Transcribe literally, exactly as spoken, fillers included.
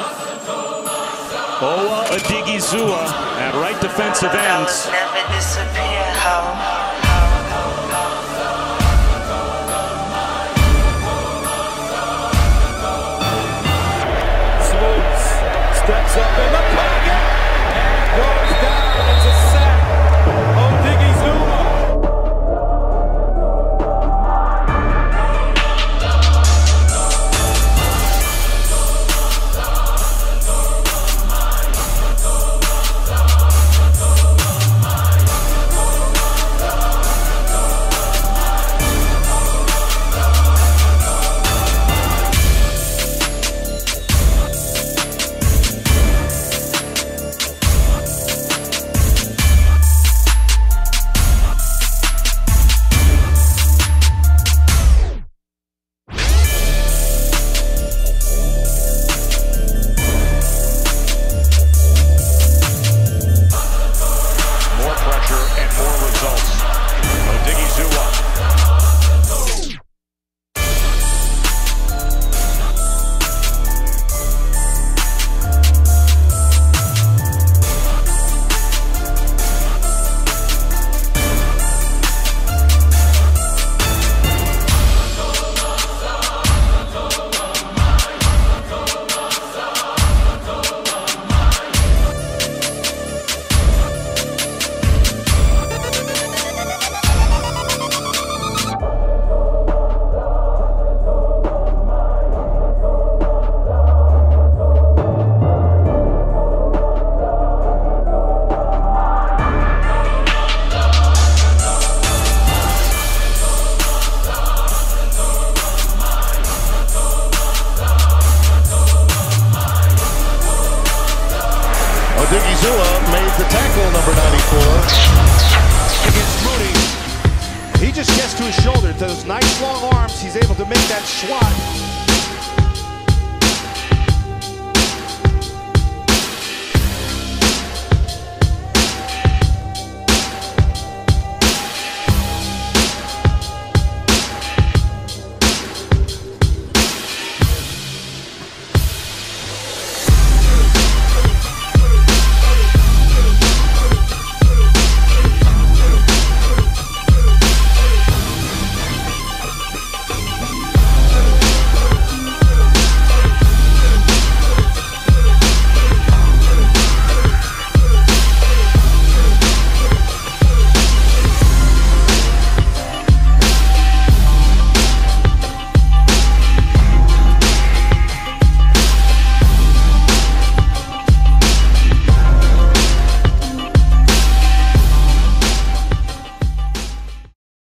Owa Odighizuwa at right defensive end. Never disappear, how? Steps up in the pocket and goes down. It's a sack. Odighizuwa. Odighizuwa made the tackle, number ninety-four. Against Mooney. He just gets to his shoulder. Those nice long arms, he's able to make that swat.